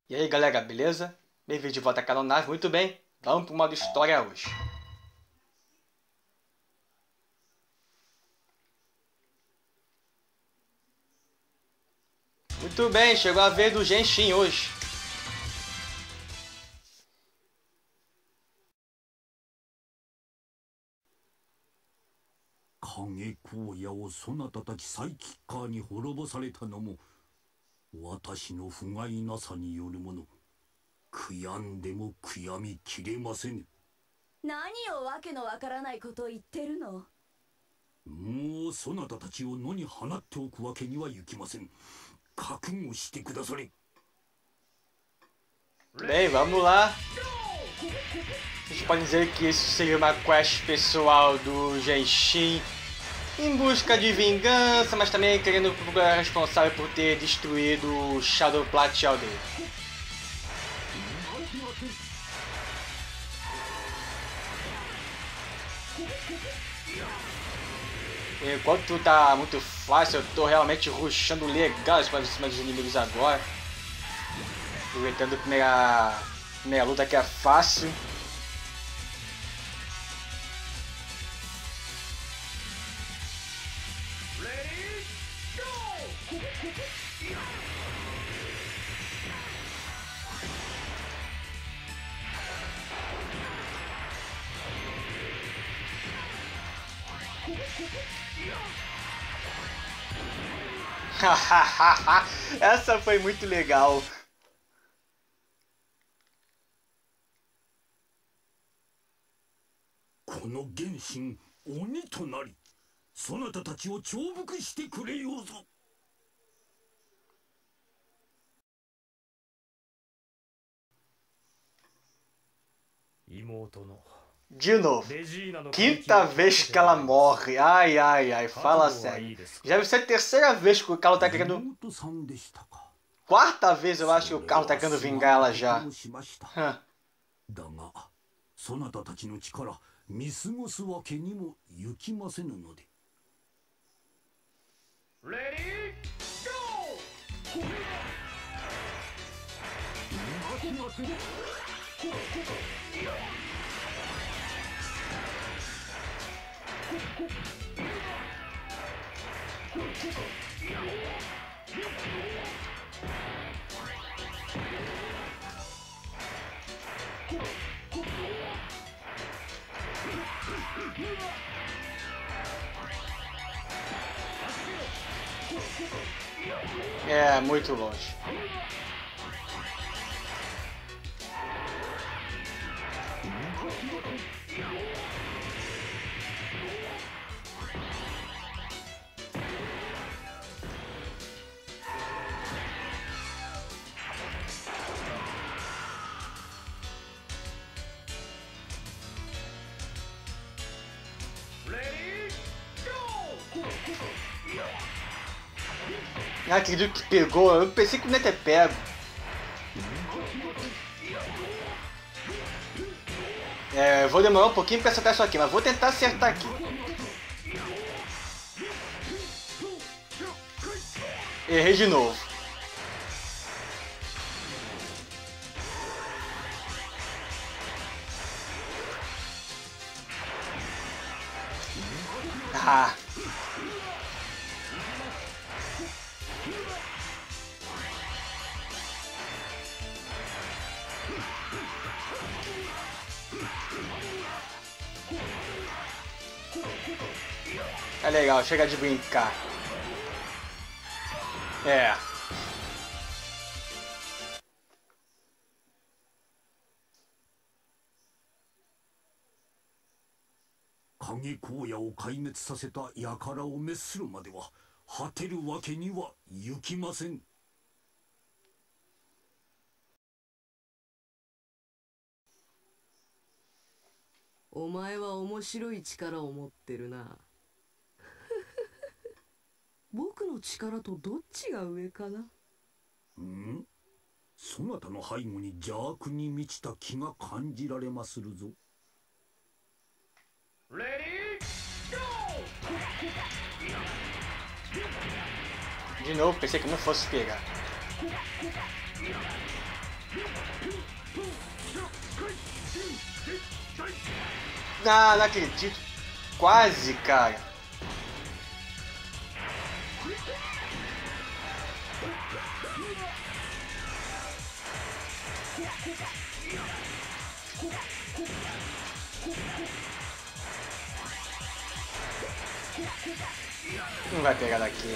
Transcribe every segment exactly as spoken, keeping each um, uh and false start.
E aí galera, beleza? Bem-vindo de volta à Canonave, muito bem? Vamos para o modo história hoje. Muito bem, chegou a vez do Genshin hoje. Kage Kouyaをそなたたちサイキッカーに滅ぼされたのも私の不甲斐なさによるもの。悔やんでも悔やみきれませぬ。 何をわけのわからないことを言ってるの。 もうそなたたちを野に放っておくわけにはいきません。覚悟してくだされ。 Bem, vamos lá. Vocês podem dizer que isso seria uma quest pessoal do Genshin em busca de vingança, mas também querendo procurar responsável por ter destruído o Shadow Plat Aldeia. Enquanto tá muito fácil, eu tô realmente rushando legal em cima dos inimigos agora. Aproveitando a primeira, primeira luta que é fácil. Essa foi muito legal. Kono Genshin Oni to nari, sonata tachi o choubuku shite kureyou zo. De novo, quinta vez que ela morre. Ai, ai, ai, fala sério. Já vai ser a terceira vez que o Carlo tá querendo... Quarta vez eu acho que o Carlo tá querendo vingar ela já. Hum. そなたたちの力見過ごすわけにもゆきませぬので。レディーゴー。 É, muito longe. Ah, acredito que pegou. Eu pensei que não ia ter pego. É, eu vou demorar um pouquinho pra acertar isso aqui, mas vou tentar acertar aqui. Errei de novo. Ah. É legal, chega de brincar. É. Kage Kouyaを壊滅させた輩を滅するまでは果てるわけにはゆきません。 お前は面白い力を持ってるな。僕の力とどっちが上かな。 ん？そなたの背後に邪悪に満ちた気が感じられまするぞ。レディーゴー。 De novo, pensei que não fosse pegar. Ah, não acredito. Quase, cara. Não vai pegar daqui.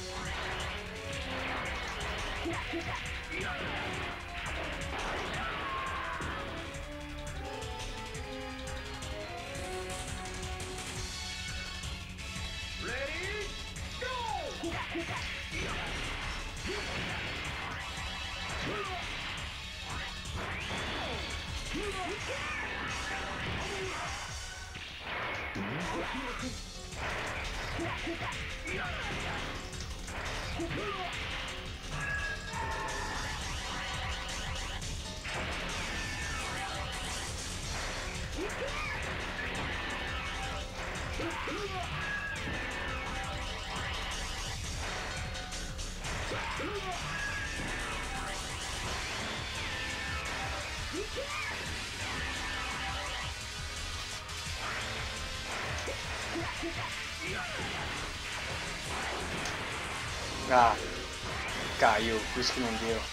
Ah, caiu, por isso que não deu.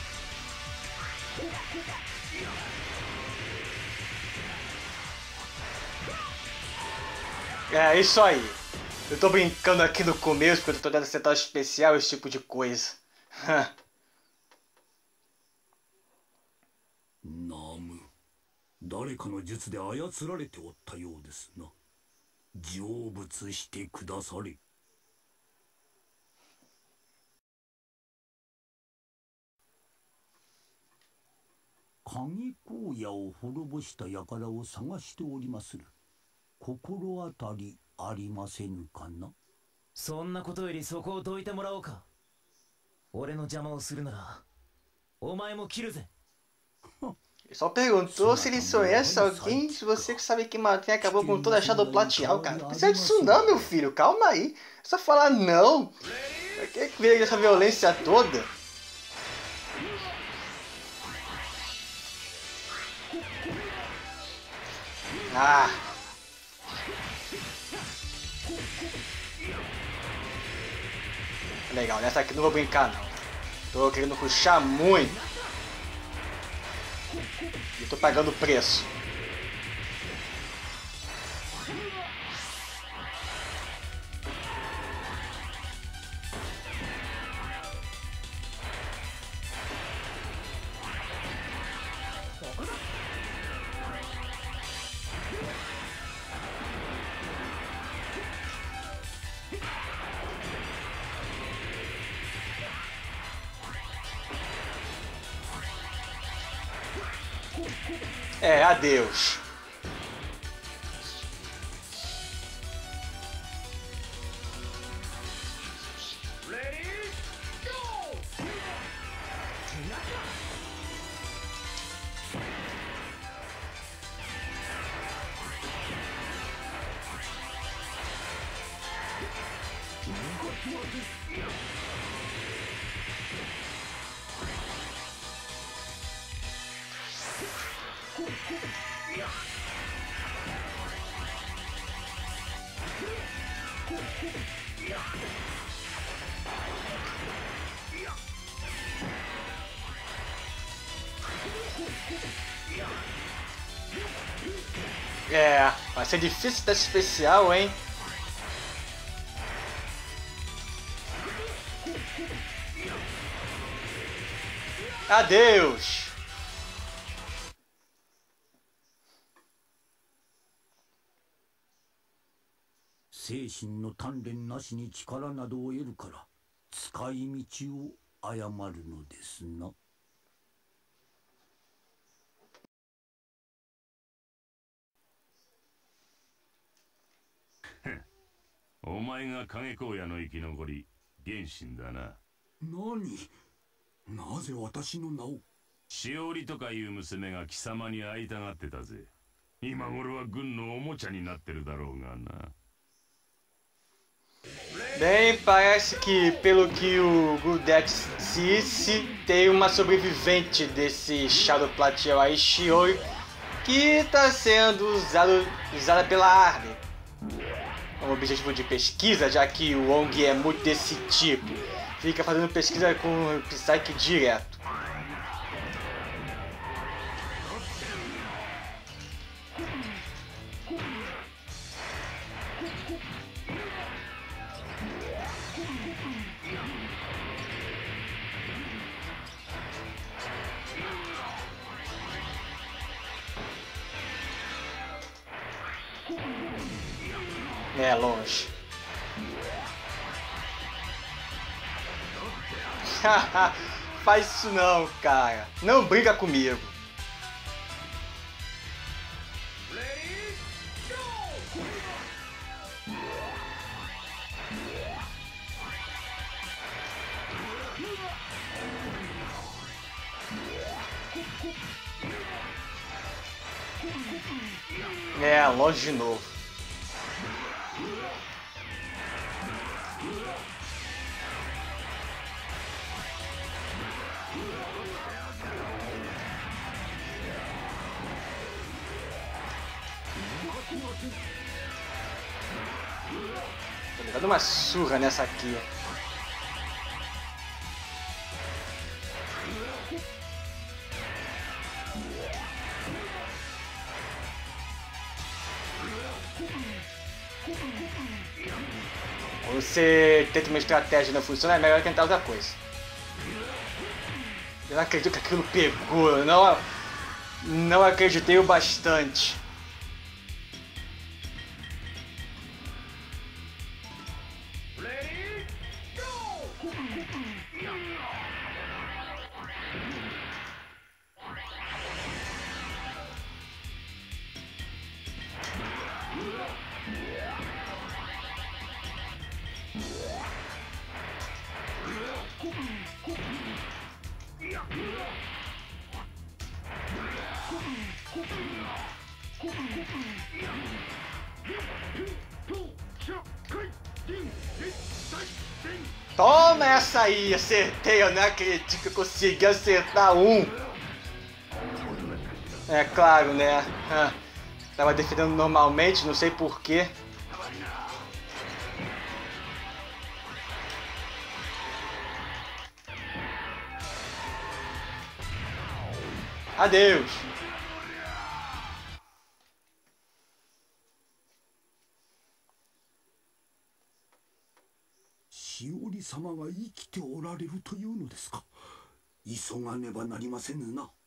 É isso aí. Eu tô brincando aqui no começo porque eu tô dando setup especial, esse tipo de coisa. Namu, 誰かの術で操られておったようですな。成仏してくだされ。影荒野を滅ぼした輩を探しておりまする。心当たりありませぬかな。 そんなことよりそこをどいてもらおうか。俺の邪魔をするならお前も切るぜ。 Ele só perguntou se ele conhece alguém, se você que sabe que Martin acabou com toda a Shadow Plateal, cara. Não precisa disso não, meu filho, calma aí. É só falar não. Pra que veio essa violência toda? Ah. Legal, nessa aqui não vou brincar não. Tô querendo rushar muito. E tô pagando o preço. É, adeus. É, vai ser difícil desse especial, hein? Adeus! 精神の鍛錬なしに力などを得るから使い道を誤るのですな。 お前が影荒野の生き残り原神だな。 何？なぜ私の名を？ しおりとかいう娘が貴様に会いたがってたぜ。今頃は軍のおもちゃになってるだろうがな。 Bem, parece que, pelo que o Gudex disse, tem uma sobrevivente desse Shadow Plateau aí, Shiori, que está sendo usado, usada pela Arden. É um objetivo de pesquisa, já que o Wong é muito desse tipo. Fica fazendo pesquisa com o Psyche direto. É, longe. Faz isso não, cara. Não briga comigo. É, longe de novo. Vou dar uma surra nessa aqui. Você tenta uma estratégia e não funciona, é melhor tentar outra coisa. Eu não acredito que aquilo pegou, eu não, não acreditei o bastante. Toma essa aí, acertei, eu não acredito que eu consegui acertar um. É claro, né? Ah, tava defendendo normalmente, não sei porquê. Adeus. Shiori様が生きておられるというのですか。急がねばなりませぬな。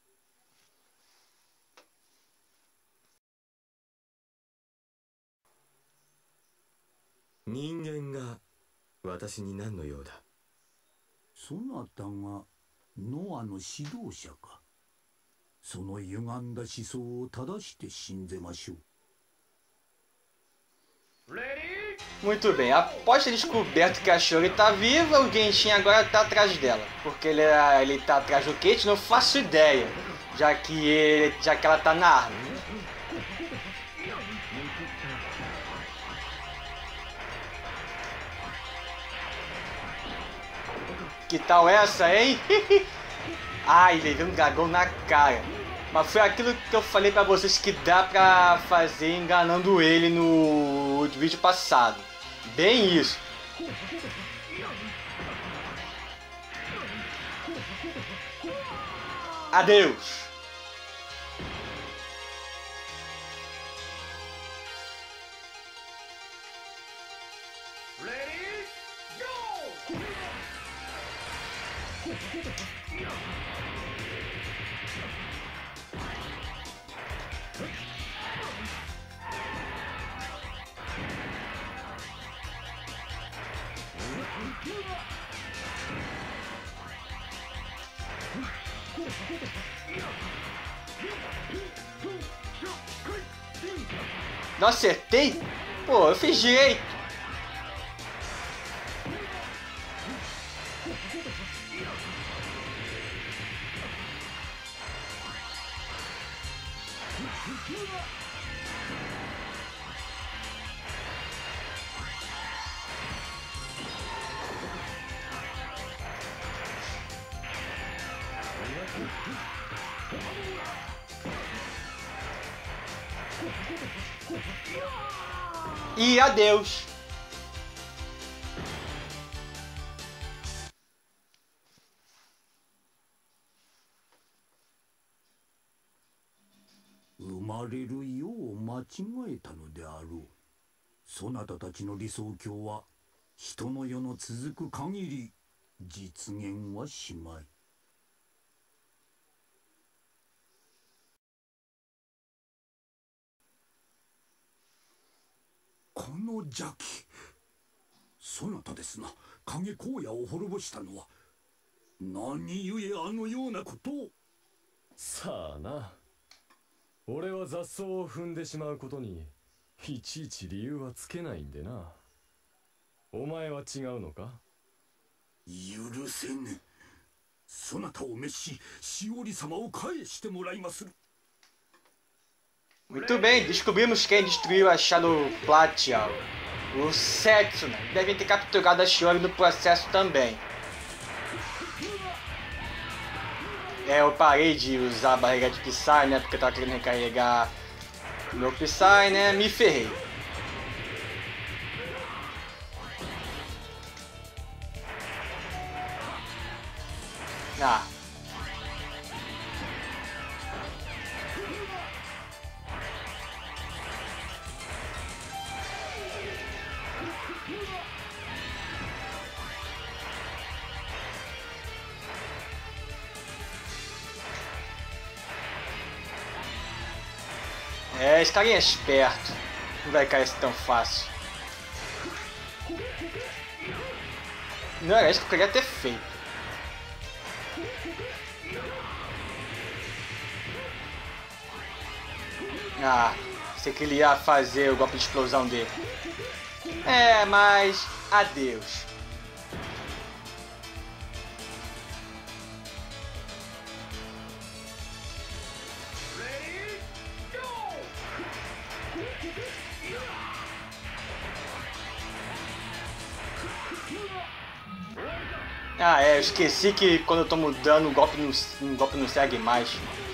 人間が私に何の用だ。 そなたがノアの指導者か。その歪んだ思想を正して信ぜましょう。 Muito bem, após ter descoberto que a Shiori tá viva, o Genshin agora tá atrás dela. Porque ele, ele tá atrás do Kate, não faço ideia, já que, ele, já que ela tá na arma. Que tal essa, hein? Ai, levei um dragão na cara. Mas foi aquilo que eu falei pra vocês que dá pra fazer enganando ele no vídeo passado. Bem isso. Adeus. Não acertei? Pô, eu fiz direito. E adeus. Uma れるよう間違えたのであろう。そなたたちの理想郷は人の世の続く限り実現はしまい。この邪気、そなたですな。影荒野を滅ぼしたのは何故あのようなことを。 さあな。俺は雑草を踏んでしまうことにいちいち理由はつけないんでな。お前は違うのか？ 許せぬ。そなたを召し、しおり様を返してもらいまする。 Muito bem, descobrimos quem destruiu a Shadow Platia. O Setsuna. Devem ter capturado a Shiori no processo também. É, eu parei de usar a barreira de Psy, né? Porque eu tava querendo recarregar o meu Psy, né? Me ferrei. Ah. É, esse carinha é esperto. Não vai cair tão fácil. Não era isso que eu queria ter feito. Ah, sei que ele ia fazer o golpe de explosão dele. É, mas adeus. Ah, é, eu esqueci que quando eu tô mudando o golpe não, o golpe não segue mais.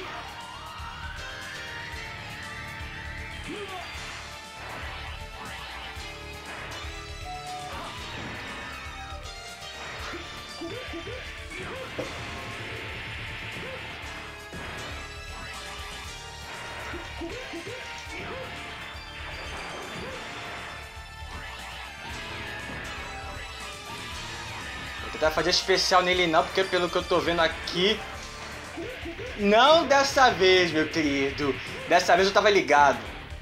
Vou tentar fazer especial nele não, porque pelo que eu tô vendo aqui... Não dessa vez, meu querido. Dessa vez eu tava ligado.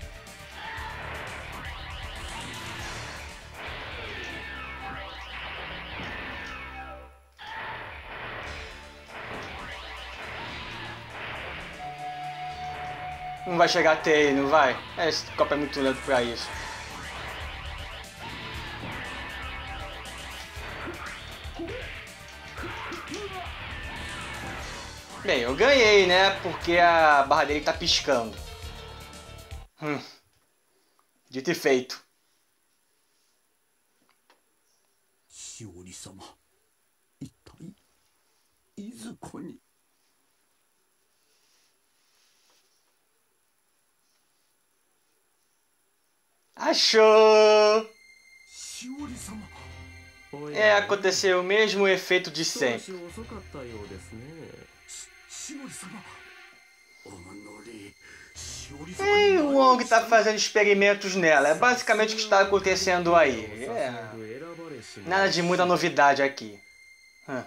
Não vai chegar até ele, não vai? Esse copo é muito lento pra isso. Bem, eu ganhei, né? Porque a barra dele tá piscando. Hum. Dito e feito. Shiori-sama, itai izuko ni? Achou! Shiori-sama. É, aconteceu o mesmo efeito de sempre. E o Wong tá fazendo experimentos nela. É basicamente o que está acontecendo aí. É. Nada de muita novidade aqui. Hum.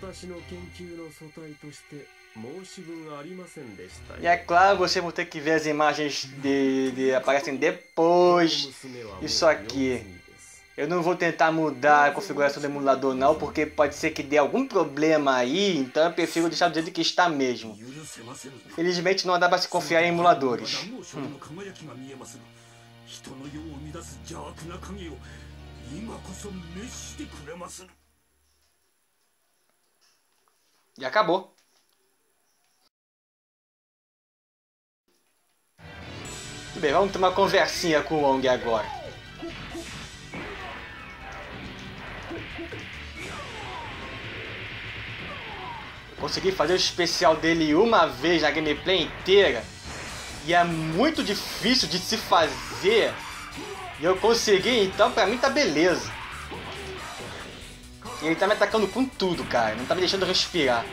E é claro, vocês vão ter que ver as imagens de, de aparecem depois. Isso aqui. Eu não vou tentar mudar a configuração do emulador não, porque pode ser que dê algum problema aí, então eu prefiro deixar do jeito que está mesmo. Felizmente não dá para se confiar em emuladores. Hum. E acabou. Tudo bem, vamos ter uma conversinha com o Wong agora. Consegui fazer o especial dele uma vez na gameplay inteira. E é muito difícil de se fazer. E eu consegui, então pra mim tá beleza. E ele tá me atacando com tudo, cara. Não tá me deixando respirar.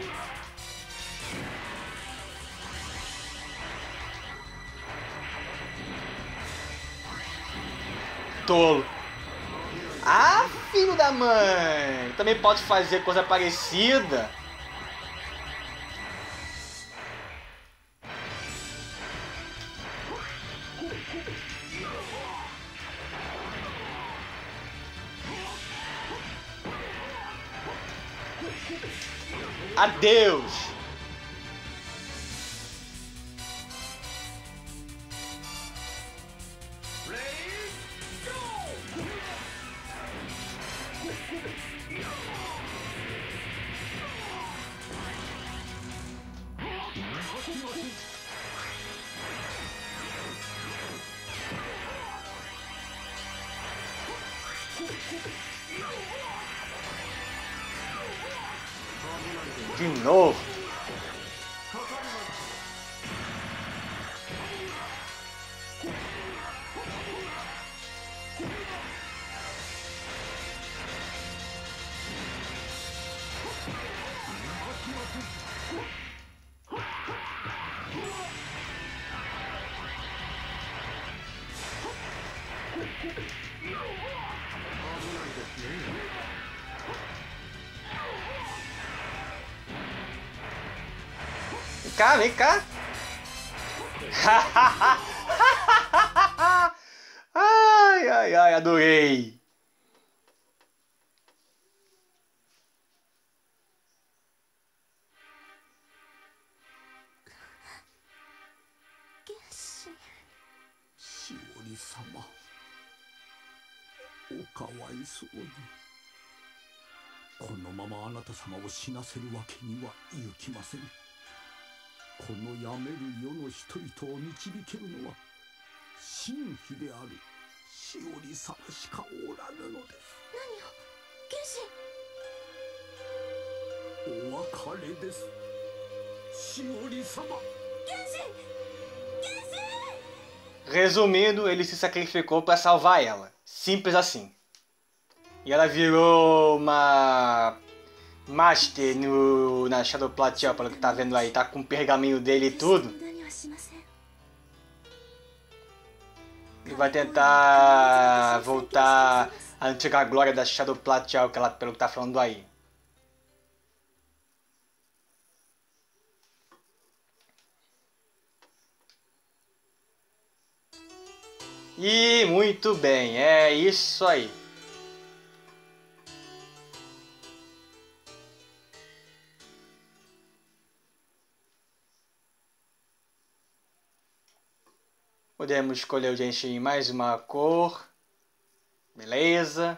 Tolo. Ah, filho da mãe! Também pode fazer coisa parecida. Adeus! De novo. Vem cá, vem cá. Ai, ai, ai, adorei. Genshin. しおり様、おかわいそうに。このままあなた様を死なせるわけにはいきません。この病める世の人々を導けるのは神秘であるしおり様しかおらぬのです。何を、原神。お別れです、しおり様。 Resumindo, ele se sacrificou para salvar ela. Simples assim. E ela virou uma Master no, na Shadow Plateau, pelo que tá vendo aí. Tá com o pergaminho dele e tudo. E vai tentar voltar à antiga glória da Shadow Plateau, que ela, pelo que tá falando aí. E muito bem, é isso aí. Podemos escolher o Genshin em mais uma cor. Beleza.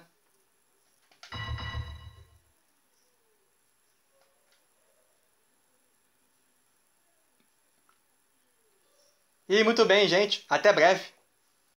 E muito bem, gente. Até breve.